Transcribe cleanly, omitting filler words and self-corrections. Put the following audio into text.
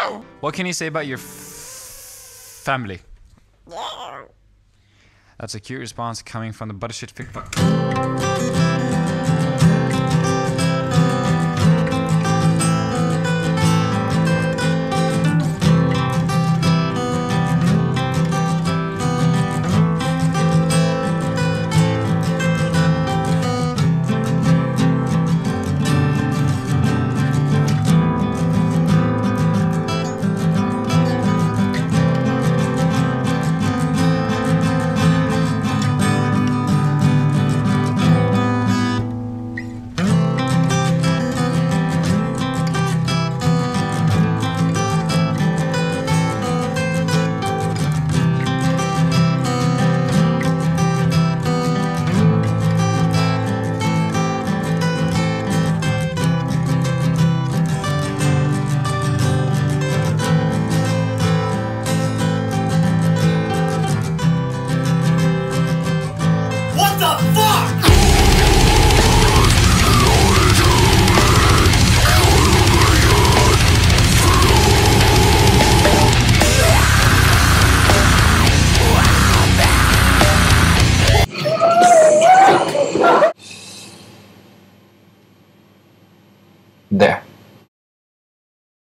What can you say about your family? That's a cute response coming from the buttershit fick fuck. There.